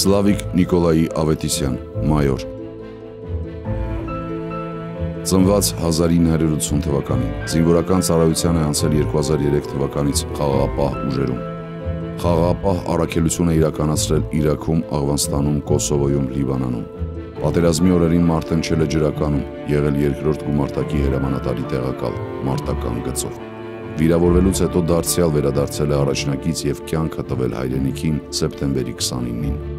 Սլավիկ Նիկոլայի Ավետիսյան, մայոր։ Ծնված 1980 թվականին, զինվորական ծառայության է անցել 2003 թվականից խաղաղապահ ուժերում։ Խաղաղապահ առաքելություն է իրականացրել Իրաքում, Աֆղանստանում, Կոսովոյում, Լիբանանում։ Պատերազմի օրերին մարտնչել է ջրականում, եղել երկրորդ գումարտակի հրամանատարի տեղակալ, մարտական գծով։ Վիրավորվելուց հետո դարձյալ վերադարձել է առաջնակից և կյանքը տվել հայրենիքին սեպտեմբերի 29-ին։